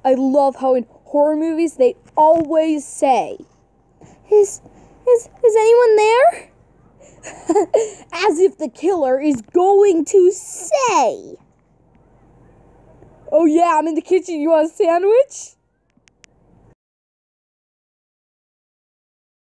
I love how in horror movies they always say, Is anyone there? As if the killer is going to say, oh yeah, I'm in the kitchen, you want a sandwich?